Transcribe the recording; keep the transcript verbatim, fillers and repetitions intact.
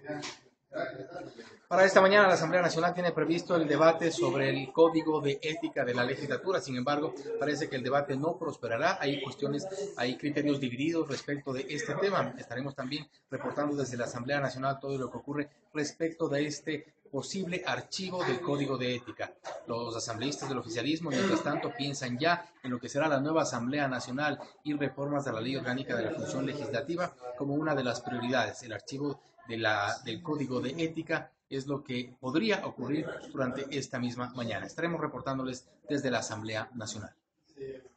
Para esta mañana la Asamblea Nacional tiene previsto el debate sobre el Código de Ética de la legislatura. Sin embargo, parece que el debate no prosperará. Hay cuestiones, hay criterios divididos respecto de este tema. Estaremos también reportando desde la Asamblea Nacional todo lo que ocurre respecto de este posible archivo del Código de Ética. Los asambleístas del oficialismo, mientras tanto, piensan ya en lo que será la nueva Asamblea Nacional y reformas de la Ley Orgánica de la Función Legislativa como una de las prioridades. El archivo de la, del Código de Ética es lo que podría ocurrir durante esta misma mañana. Estaremos reportándoles desde la Asamblea Nacional.